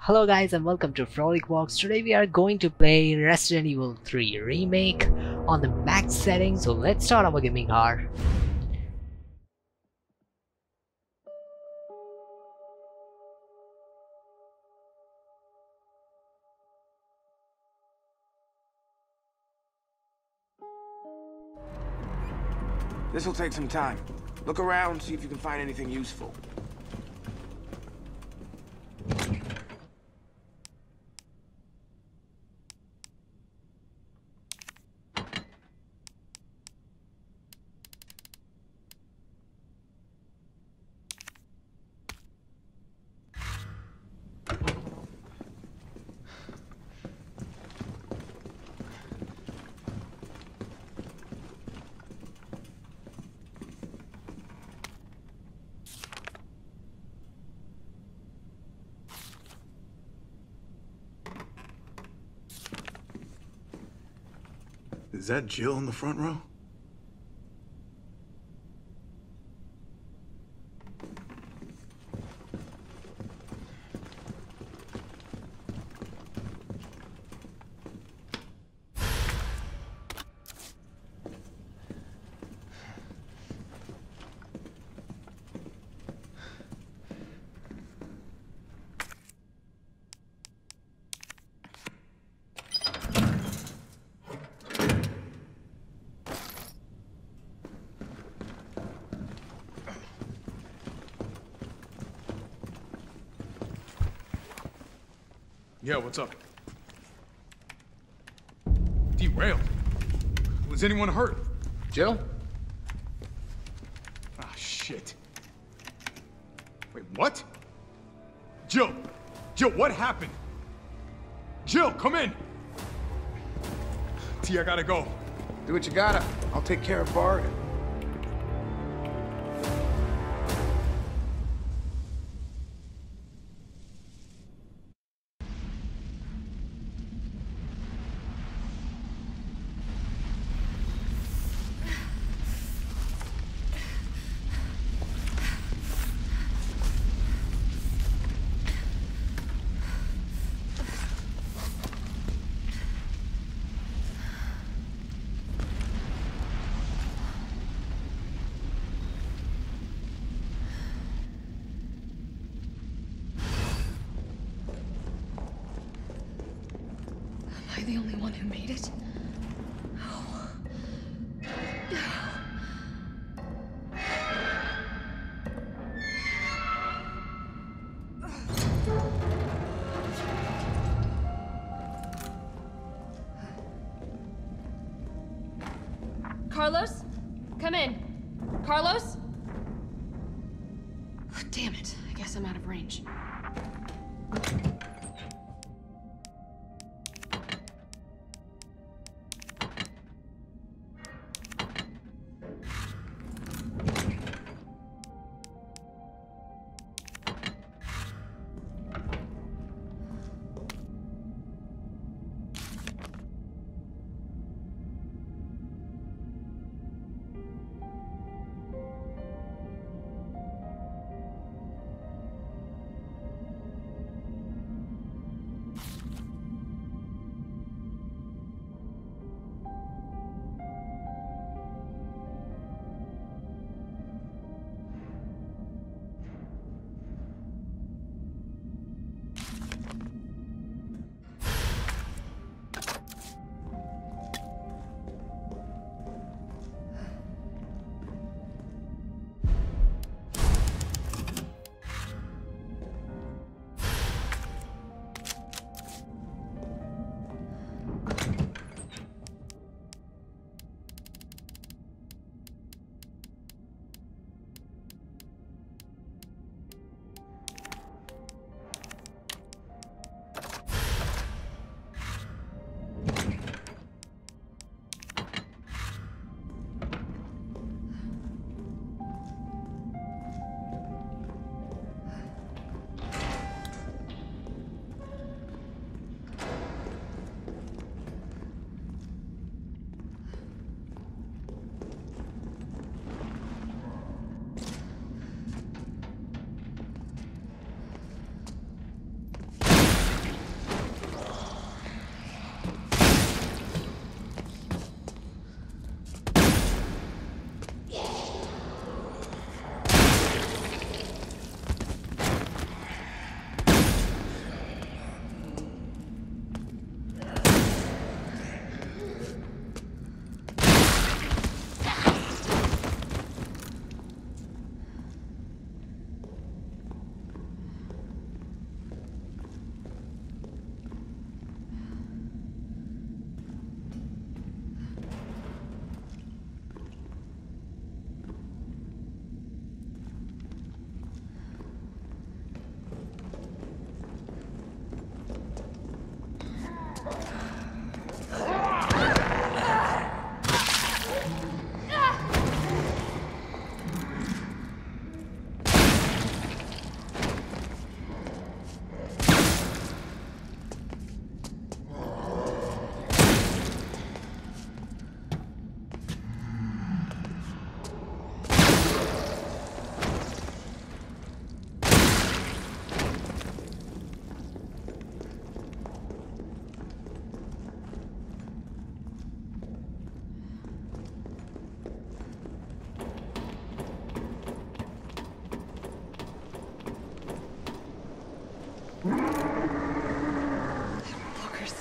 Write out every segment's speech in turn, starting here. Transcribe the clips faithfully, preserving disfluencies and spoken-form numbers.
Hello guys and welcome to Frolic Walks. Today we are going to play Resident Evil three Remake on the max setting. So let's start our gaming hour. This'll take some time. Look around, see if you can find anything useful. Is that Jill in the front row? Yeah, what's up? Derailed? Was anyone hurt? Jill? Ah, shit. Wait, what? Jill! Jill, what happened? Jill, come in! T, I gotta go. Do what you gotta. I'll take care of Bard. Am I the only one who made it? Carlos? Come in. Carlos? Damn it. I guess I'm out of range.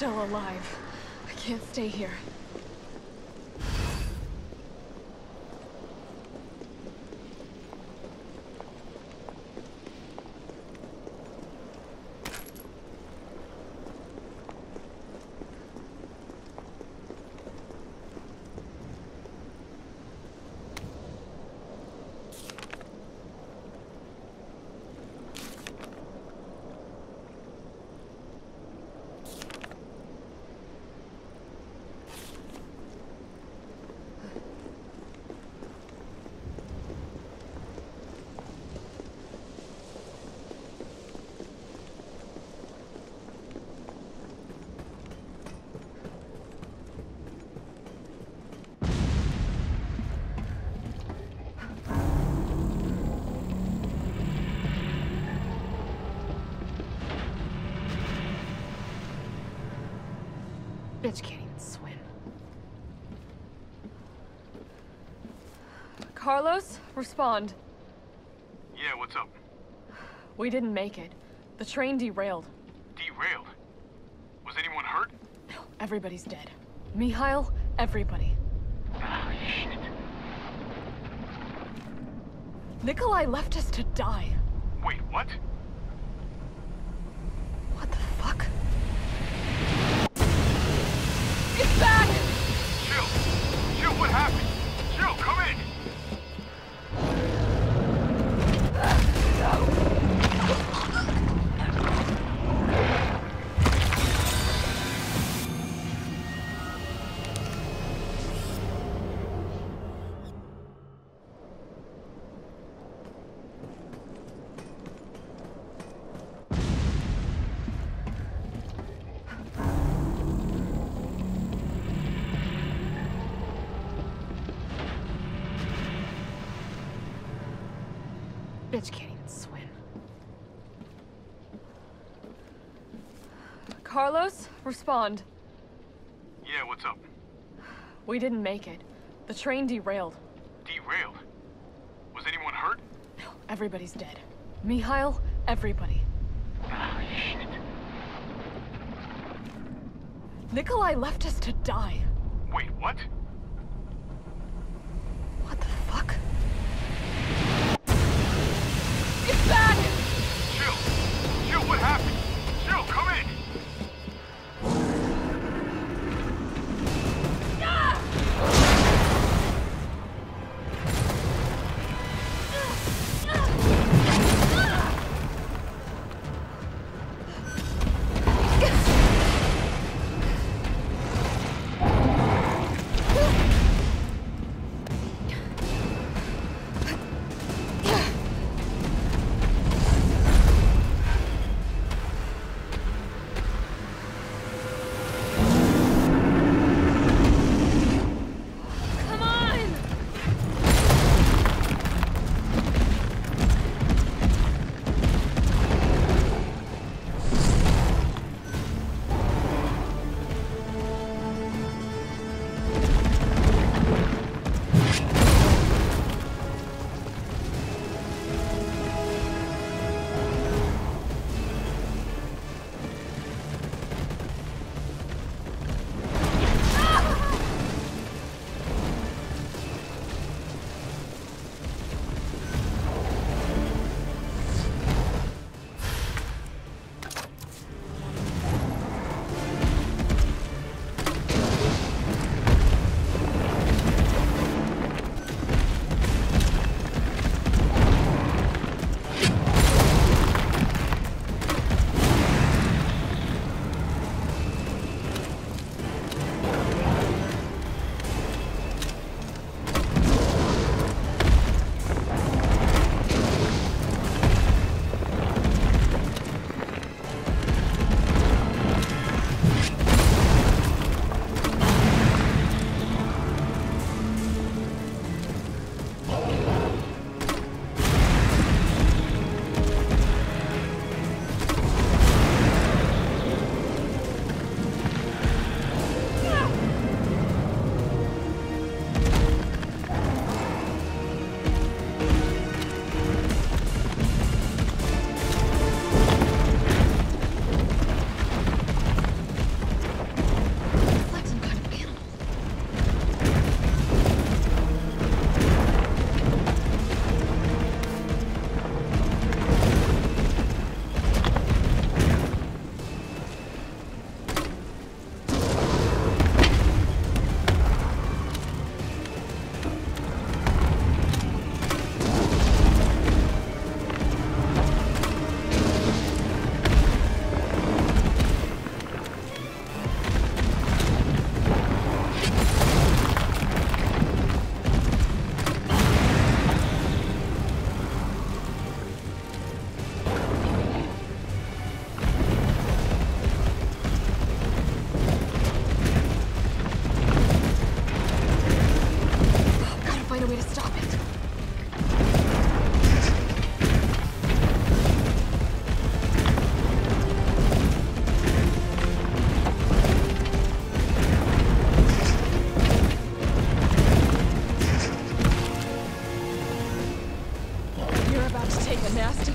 still alive. I can't stay here. Bitch can't even swim. Carlos, respond. Yeah, what's up? We didn't make it. The train derailed. Derailed? Was anyone hurt? No, everybody's dead. Mikhail, everybody. Ah, shit. Nikolai left us to die. Wait, what? What the fuck? It's back! Jill! Jill, what happened? Jill, come in! Bitch can't even swim. Carlos, respond. Yeah, what's up? We didn't make it. The train derailed. Derailed? Was anyone hurt? No, everybody's dead. Mikhail, everybody. Ah, shit. Nikolai left us to die. Wait, what? What the fuck? It's back! Jill! Jill, what happened? Jill, come in!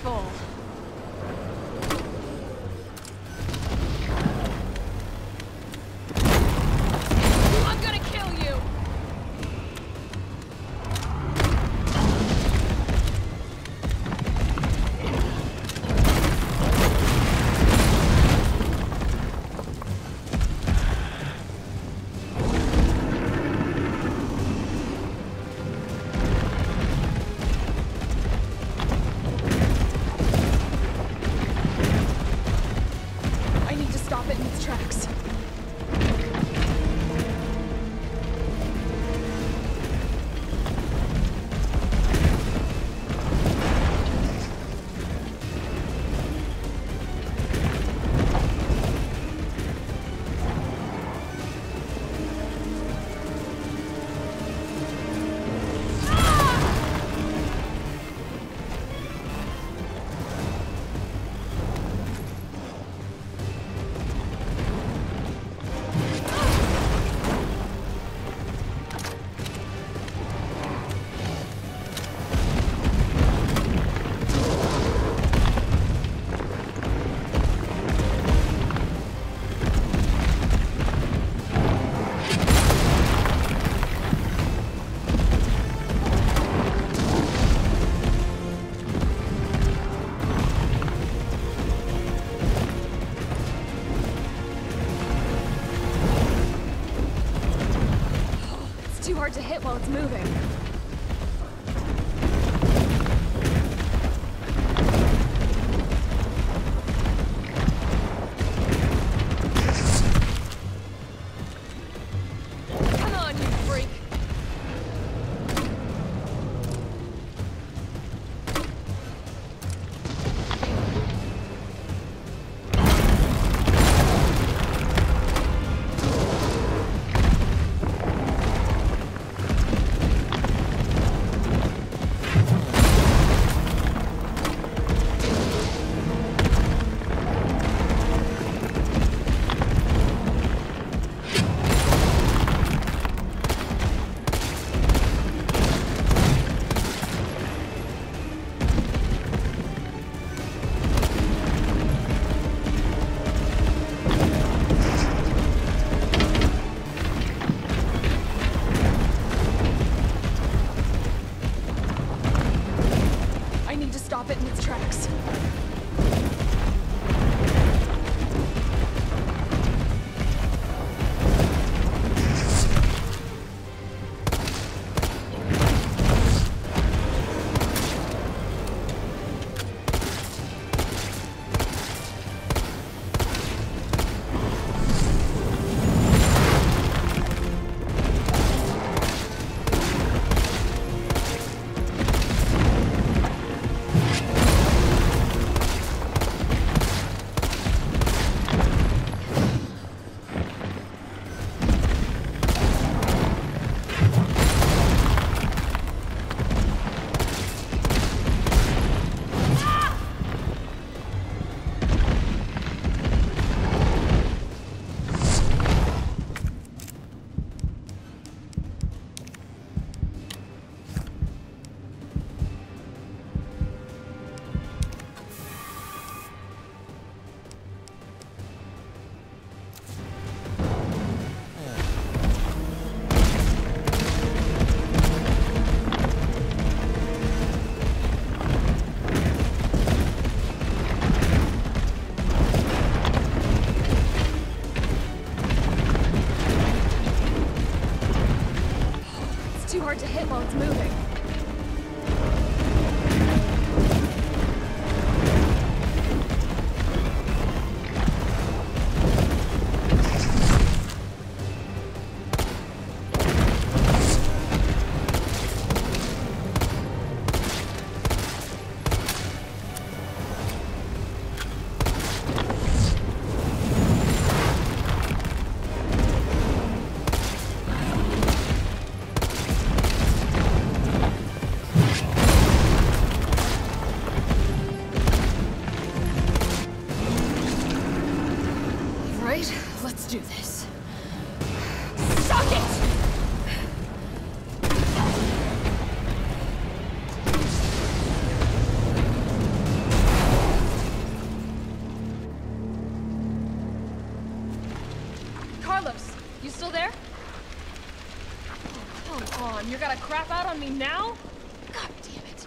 careful. I'm gonna kill you. I need to stop it in its tracks. It's too hard to hit while it's moving. Come on, you freak! I need to stop it in its tracks. Too hard to hit while it's moving. Come on, you're gonna crap out on me now? God damn it.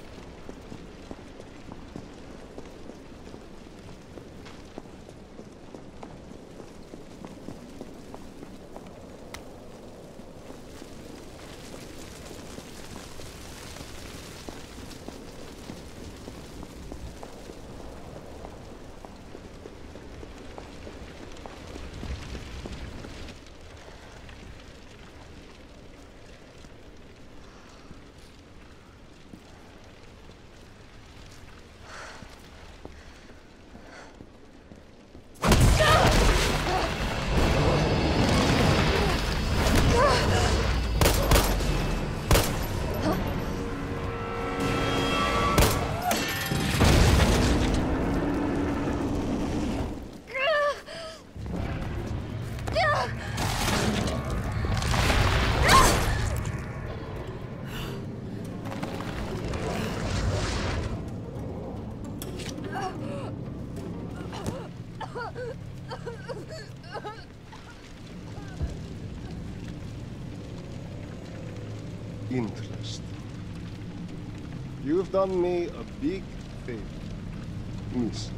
Interesting. You've done me a big favor, miss.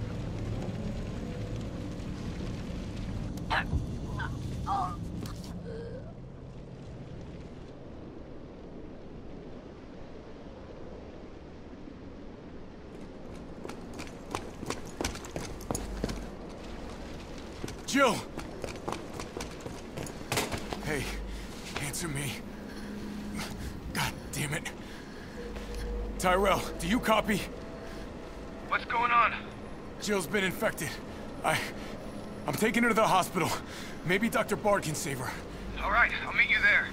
Jill! Hey, answer me. God damn it. Tyrell, do you copy? What's going on? Jill's been infected. I... I'm taking her to the hospital. Maybe Doctor Bard can save her. All right, I'll meet you there.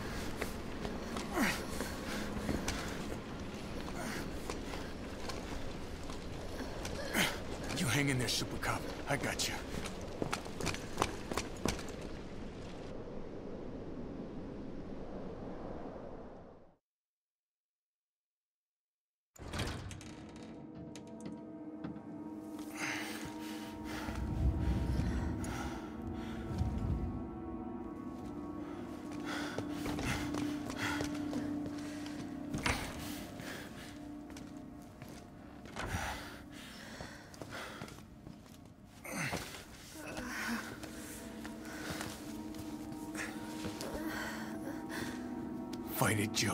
You hang in there, Super Cop. I got you. Fight it, Jill.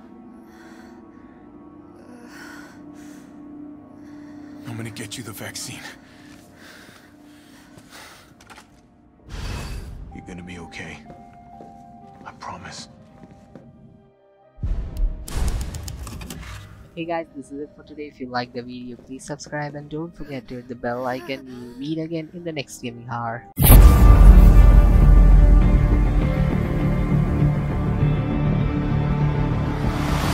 I'm gonna get you the vaccine. You're gonna be okay. I promise. Hey guys, this is it for today. If you like the video, please subscribe and don't forget to hit the bell icon. We'll meet again in the next gaming hour.